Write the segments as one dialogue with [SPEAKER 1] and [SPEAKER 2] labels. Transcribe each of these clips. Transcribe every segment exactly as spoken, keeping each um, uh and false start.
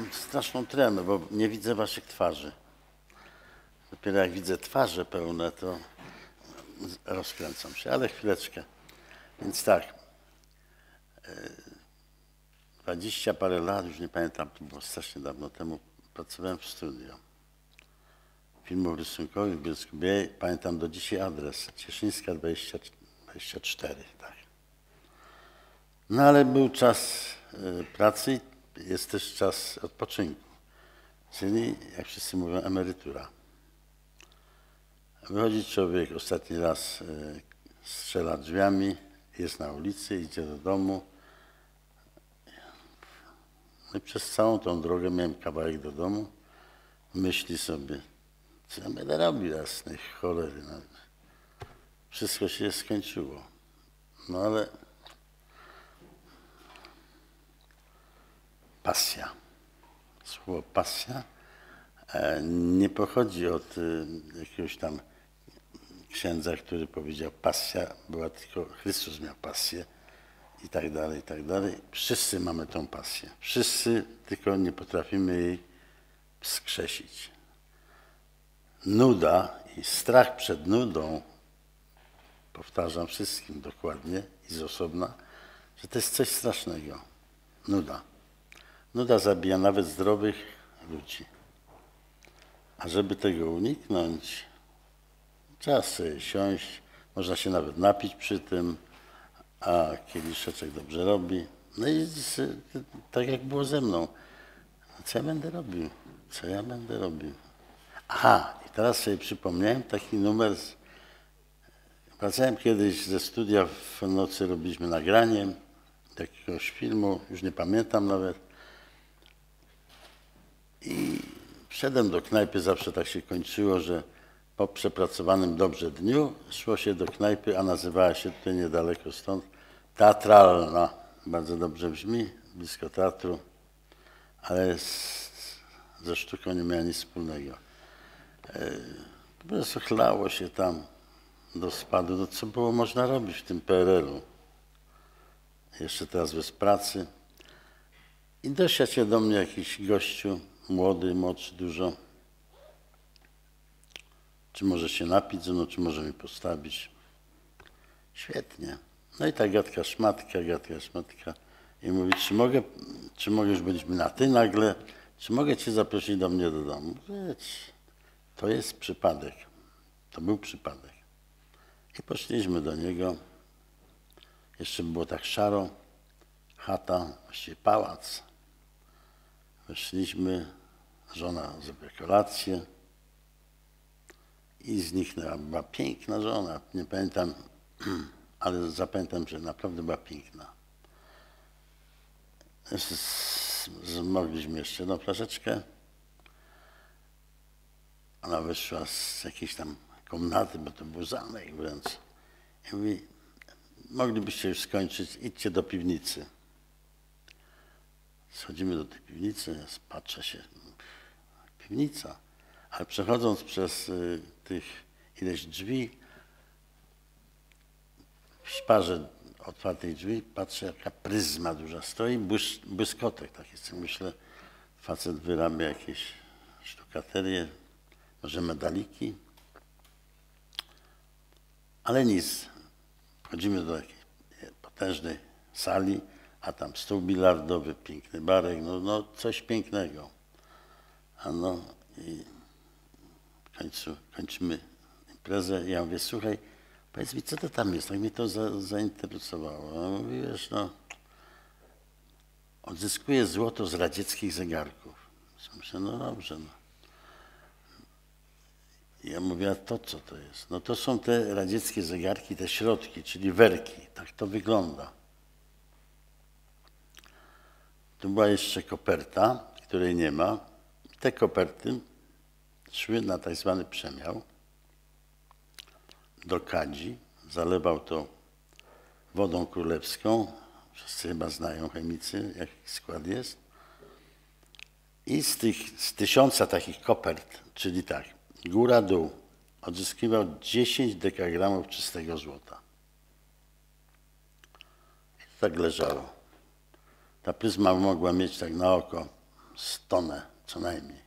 [SPEAKER 1] straszną tremę, bo nie widzę waszych twarzy. Dopiero jak widzę twarze pełne, to rozkręcam się, ale chwileczkę. Więc tak, dwadzieścia parę lat, już nie pamiętam, to było strasznie dawno temu, pracowałem w studio filmów rysunkowych w Bielsku-Białej. Pamiętam do dzisiaj adres, Cieszyńska dwadzieścia cztery, tak. No ale był czas pracy, jest też czas odpoczynku, czyli jak wszyscy mówią, emerytura. Wychodzi człowiek, ostatni raz strzela drzwiami, jest na ulicy, idzie do domu. No i przez całą tą drogę miałem kawałek do domu. Myśli sobie, co ja będę robił jasnej cholery. No. Wszystko się skończyło. No ale pasja. Słowo pasja nie pochodzi od jakiegoś tam księdza, który powiedział, pasja była tylko, Chrystus miał pasję i tak dalej, i tak dalej. Wszyscy mamy tą pasję. Wszyscy, tylko nie potrafimy jej wskrzesić. Nuda i strach przed nudą, powtarzam wszystkim dokładnie i z osobna, że to jest coś strasznego. Nuda. Nuda zabija nawet zdrowych ludzi. A żeby tego uniknąć, trzeba sobie siąść, można się nawet napić przy tym, a kieliszeczek dobrze robi. No i tak jak było ze mną. Co ja będę robił? Co ja będę robił? Aha, i teraz sobie przypomniałem taki numer. Z... Wracałem kiedyś ze studia, w nocy robiliśmy nagranie jakiegoś filmu, już nie pamiętam nawet. I wszedłem do knajpy, zawsze tak się kończyło, że po przepracowanym dobrze dniu szło się do knajpy, a nazywała się tutaj niedaleko stąd Teatralna. Bardzo dobrze brzmi, blisko teatru, ale z, ze sztuką nie miała nic wspólnego. Po prostu chlało się tam do spadu, no co było można robić w tym P R L-u. Jeszcze teraz bez pracy. I dosiadł się do mnie jakiś gościu, młody, młodszy dużo. Czy może się napić, no, czy może mi postawić. Świetnie. No i ta gadka szmatka, gadka szmatka. I mówi, czy mogę, czy mogę, już byliśmy na ty nagle, czy mogę cię zaprosić do mnie do domu? Wiesz, to jest przypadek. To był przypadek. I poszliśmy do niego. Jeszcze było tak szaro. Chata, właściwie pałac. Weszliśmy, żona zrobiła kolację i zniknęła. Była piękna żona, nie pamiętam, ale zapamiętam, że naprawdę była piękna. Zmogliśmy jeszcze jedną flaszeczkę. Ona wyszła z jakiejś tam komnaty, bo to był zamek wręcz. I mówi, moglibyście już skończyć, idźcie do piwnicy. Schodzimy do tej piwnicy, patrzę się, piwnica, ale przechodząc przez y, tych ileś drzwi, w szparze otwartej drzwi, patrzę, jaka pryzma duża stoi, błys błyskotek taki. Myślę, facet wyrabia jakieś sztukaterie, może medaliki, ale nic. Wchodzimy do takiej potężnej sali, a tam stół bilardowy, piękny barek, no, no coś pięknego. A no i w końcu kończymy imprezę. Ja mówię, słuchaj, powiedz mi, co to tam jest? Tak mnie to za, zainteresowało. A mówi, wiesz, no, odzyskuję złoto z radzieckich zegarków. Myślę, no dobrze, no. Ja mówię, a to co to jest? No to są te radzieckie zegarki, te środki, czyli werki. Tak to wygląda. Tu była jeszcze koperta, której nie ma. Te koperty szły na tak zwany przemiał do kadzi. Zalewał to wodą królewską. Wszyscy chyba znają chemicy, jaki skład jest. I z tych z tysiąca takich kopert, czyli tak, góra, dół, odzyskiwał dziesięć dekagramów czystego złota. I tak leżało. Ta pryzma mogła mieć tak na oko z tonę co najmniej.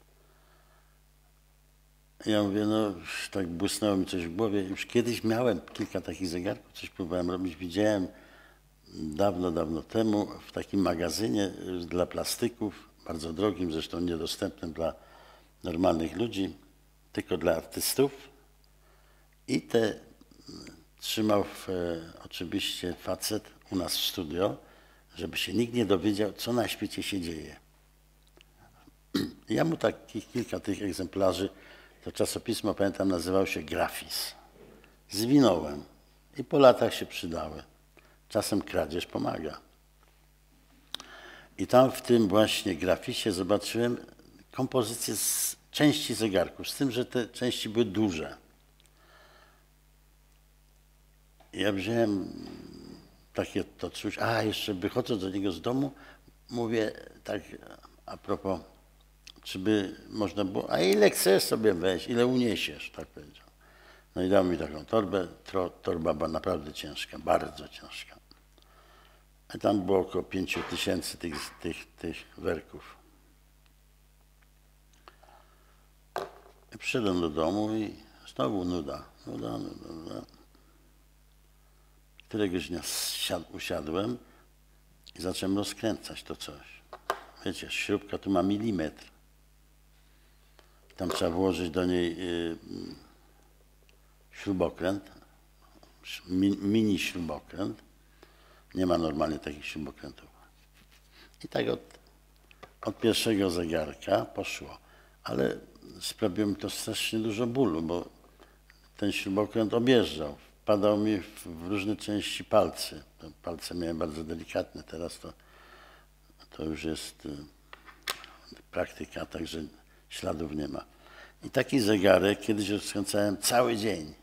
[SPEAKER 1] Ja mówię, no tak błysnęło mi coś w głowie. Już kiedyś miałem kilka takich zegarków, coś próbowałem robić. Widziałem dawno, dawno temu w takim magazynie dla plastyków, bardzo drogim, zresztą niedostępnym dla normalnych ludzi, tylko dla artystów. I te trzymał w, oczywiście facet u nas w studio, żeby się nikt nie dowiedział, co na świecie się dzieje. Ja mu takich kilka tych egzemplarzy, to czasopismo, pamiętam, nazywało się Grafis. Zwinąłem i po latach się przydały. Czasem kradzież pomaga. I tam w tym właśnie Grafisie zobaczyłem kompozycję z części zegarków, z tym, że te części były duże. Ja wziąłem takie to coś, a jeszcze wychodząc do niego z domu, mówię tak a propos, czy by można było, a ile chcesz sobie weź, ile uniesiesz, tak powiedział. No i dał mi taką torbę, tro, torba była naprawdę ciężka, bardzo ciężka. A tam było około pięciu tysięcy tych, tych, tych werków. I przyszedłem do domu i znowu nuda, nuda, nuda, nuda. Któregoś dnia usiadłem i zacząłem rozkręcać to coś. Wiecie, śrubka tu ma milimetr. Tam trzeba włożyć do niej y, śrubokręt, mi, mini śrubokręt. Nie ma normalnie takich śrubokrętów. I tak od, od pierwszego zegarka poszło. Ale sprawiło mi to strasznie dużo bólu, bo ten śrubokręt objeżdżał. Wpadał mi w, w różne części palcy. Palce miałem bardzo delikatne, teraz to, to już jest y, praktyka, także śladów nie ma. I taki zegarek kiedyś rozkręcałem cały dzień.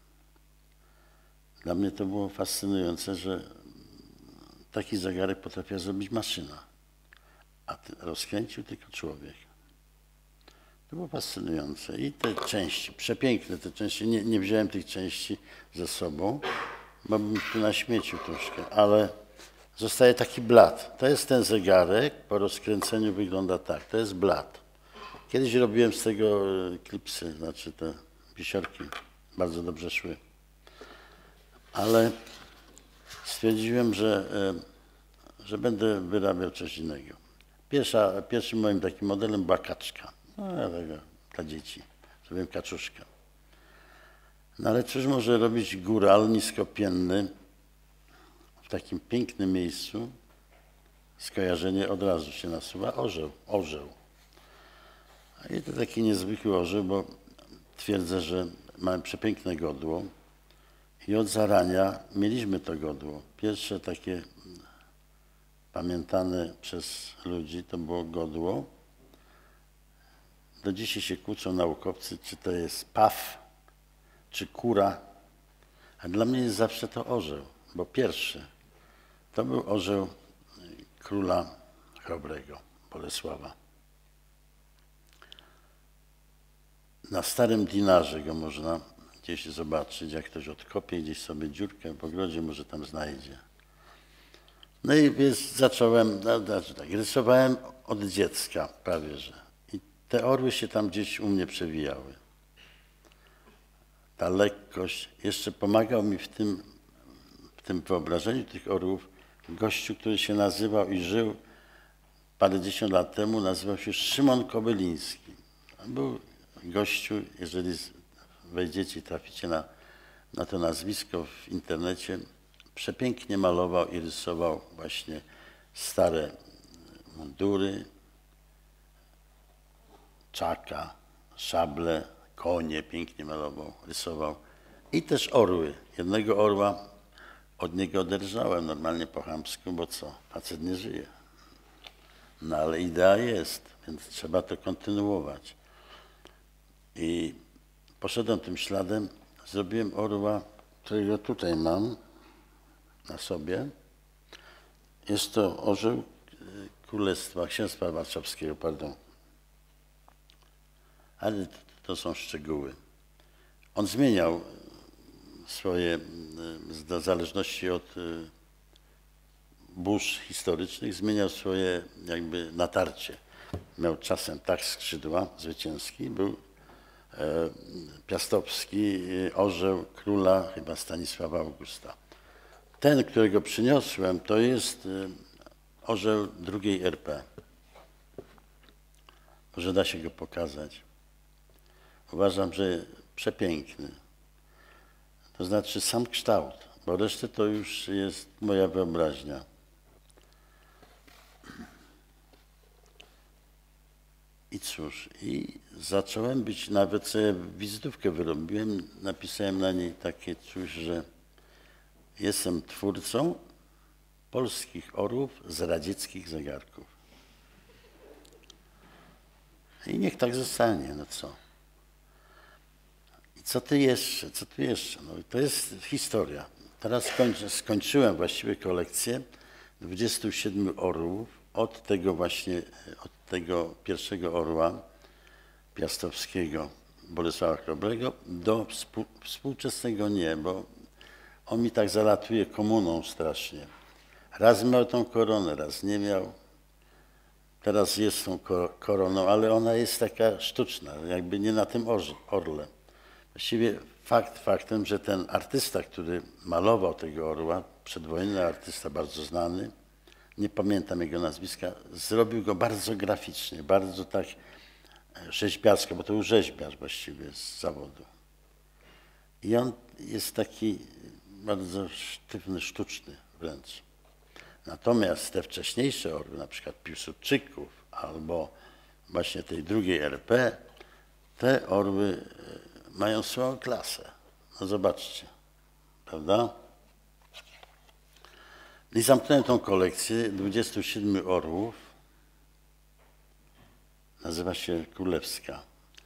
[SPEAKER 1] Dla mnie to było fascynujące, że taki zegarek potrafiła zrobić maszyna, a rozkręcił tylko człowiek. To było fascynujące. I te części, przepiękne te części, nie, nie wziąłem tych części ze sobą, bo bym tu na śmieciu troszkę, ale zostaje taki blat. To jest ten zegarek, po rozkręceniu wygląda tak, to jest blat. Kiedyś robiłem z tego klipsy, znaczy te wisiorki bardzo dobrze szły. Ale stwierdziłem, że, że będę wyrabiał coś innego. Pierwsza, pierwszym moim takim modelem była kaczka. No, ja tego, dla dzieci. Zrobiłem kaczuszkę. No ale cóż może robić góral niskopienny w takim pięknym miejscu? Skojarzenie od razu się nasuwa. Orzeł, orzeł. I to taki niezwykły orzeł, bo twierdzę, że mamy przepiękne godło i od zarania mieliśmy to godło. Pierwsze takie pamiętane przez ludzi to było godło. Do dzisiaj się kłócą naukowcy, czy to jest paw, czy kura. A dla mnie jest zawsze to orzeł, bo pierwszy to był orzeł króla Chrobrego, Bolesława. Na starym dinarze go można gdzieś zobaczyć, jak ktoś odkopie gdzieś sobie dziurkę w ogrodzie, może tam znajdzie. No i więc zacząłem, znaczy tak, rysowałem od dziecka prawie, że. I te orły się tam gdzieś u mnie przewijały. Ta lekkość. Jeszcze pomagał mi w tym, w tym wyobrażeniu tych orłów gościu, który się nazywał i żył parędziesiąt lat temu, nazywał się Szymon Kobyliński. Był gościu, jeżeli wejdziecie i traficie na, na to nazwisko w internecie, przepięknie malował i rysował właśnie stare mundury, czaka, szable, konie pięknie malował, rysował i też orły. Jednego orła od niego oderżałem normalnie po chamsku, bo co, facet nie żyje. No ale idea jest, więc trzeba to kontynuować. I poszedłem tym śladem, zrobiłem orła, którego tutaj mam na sobie. Jest to orzeł Królestwa, Księstwa Warszawskiego, pardon. Ale to są szczegóły. On zmieniał swoje, w zależności od burz historycznych, zmieniał swoje jakby natarcie. miał czasem tak skrzydła, zwycięski, był e, piastowski orzeł króla chyba Stanisława Augusta. Ten, którego przyniosłem, to jest orzeł drugiej R P. Może da się go pokazać. Uważam, że przepiękny. To znaczy sam kształt, bo resztę to już jest moja wyobraźnia. I cóż, i zacząłem być, nawet sobie wizytówkę wyrobiłem, napisałem na niej takie coś, że jestem twórcą polskich orłów z radzieckich zegarków. I niech tak zostanie, no co? I co ty jeszcze, co tu jeszcze? No to jest historia. Teraz skończy, skończyłem właściwie kolekcję dwudziestu siedmiu orłów od tego właśnie, od tego pierwszego orła piastowskiego Bolesława Chrobrego do współ, współczesnego nie, bo on mi tak zalatuje komuną strasznie. Raz miał tą koronę, raz nie miał. Teraz jest tą koroną, ale ona jest taka sztuczna, jakby nie na tym orle. Właściwie fakt faktem, że ten artysta, który malował tego orła, przedwojenny artysta bardzo znany, nie pamiętam jego nazwiska, zrobił go bardzo graficznie, bardzo tak rzeźbiarsko, bo to był rzeźbiarz właściwie z zawodu. I on jest taki bardzo sztywny, sztuczny wręcz. Natomiast te wcześniejsze orły, na przykład Piłsudczyków albo właśnie tej drugiej R P, te orły mają swoją klasę. No zobaczcie, prawda? I zamknąłem tą kolekcję dwudziestu siedmiu orłów. Nazywa się Królewska.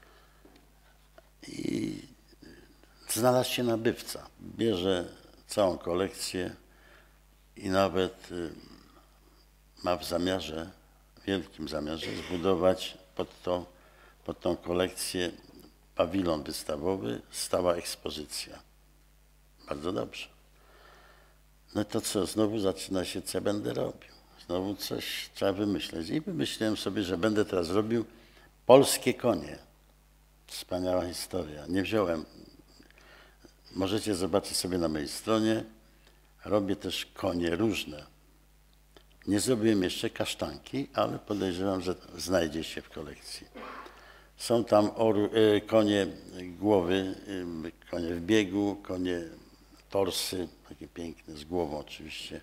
[SPEAKER 1] I znalazł się nabywca. Bierze całą kolekcję i nawet ma w zamiarze, wielkim zamiarze zbudować pod, to, pod tą kolekcję pawilon wystawowy, stała ekspozycja. Bardzo dobrze. No to co, znowu zaczyna się, co ja będę robił. Znowu coś trzeba wymyśleć. I wymyśliłem sobie, że będę teraz robił polskie konie. Wspaniała historia. Nie wziąłem. Możecie zobaczyć sobie na mojej stronie. Robię też konie różne. Nie zrobiłem jeszcze kasztanki, ale podejrzewam, że znajdzie się w kolekcji. Są tam oru, y, konie głowy, y, konie w biegu, konie torsy, takie piękne, z głową oczywiście.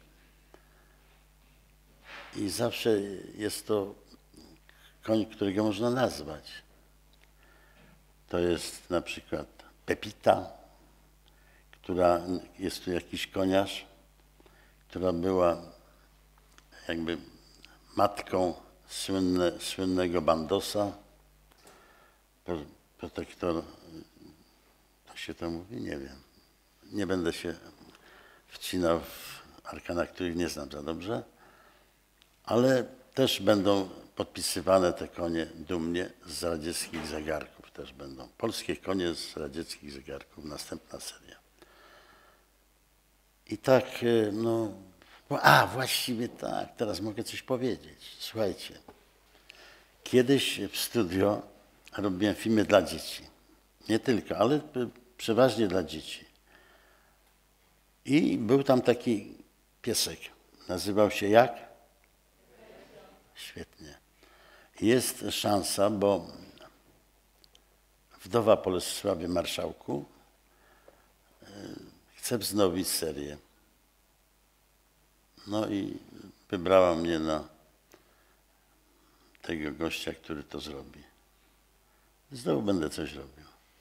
[SPEAKER 1] I zawsze jest to koń, którego można nazwać. To jest na przykład Pepita, która jest tu jakiś koniarz, która była jakby matką słynne, słynnego Bandosa, protektor, to się to mówi, nie wiem. Nie będę się wcinał w arkana, których nie znam za dobrze, ale też będą podpisywane te konie dumnie z radzieckich zegarków. Też będą polskie konie z radzieckich zegarków, następna seria. I tak, no, a właściwie tak, teraz mogę coś powiedzieć. Słuchajcie, kiedyś w studio robiłem filmy dla dzieci. Nie tylko, ale przeważnie dla dzieci. I był tam taki piesek. Nazywał się jak? Świetnie. Jest szansa, bo wdowa po Bolesławie Marszałku chce wznowić serię. No i wybrała mnie na tego gościa, który to zrobi. Znowu będę coś robił.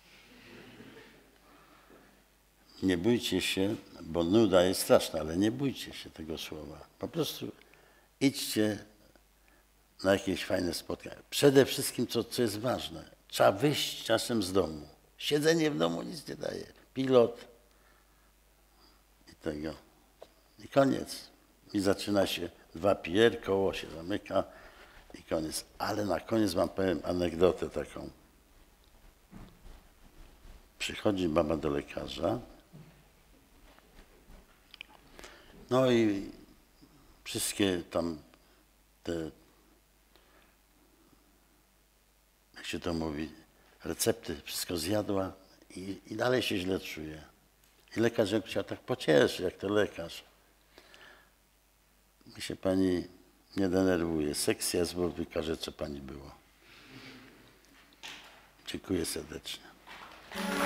[SPEAKER 1] Nie bójcie się, bo nuda jest straszna, ale nie bójcie się tego słowa. Po prostu idźcie na jakieś fajne spotkania. Przede wszystkim, co, co jest ważne, trzeba wyjść czasem z domu. Siedzenie w domu nic nie daje. Pilot i tego. I koniec. I zaczyna się dwa pier, koło się zamyka i koniec. Ale na koniec wam powiem anegdotę taką. Przychodzi baba do lekarza. No i wszystkie tam te jak się to mówi, recepty, wszystko zjadła i, i dalej się źle czuje. I lekarz ją chciał tak pocieszyć, jak to lekarz. Mi się pani nie denerwuje. Sekcja zwłok wykaże, co pani było. Dziękuję serdecznie.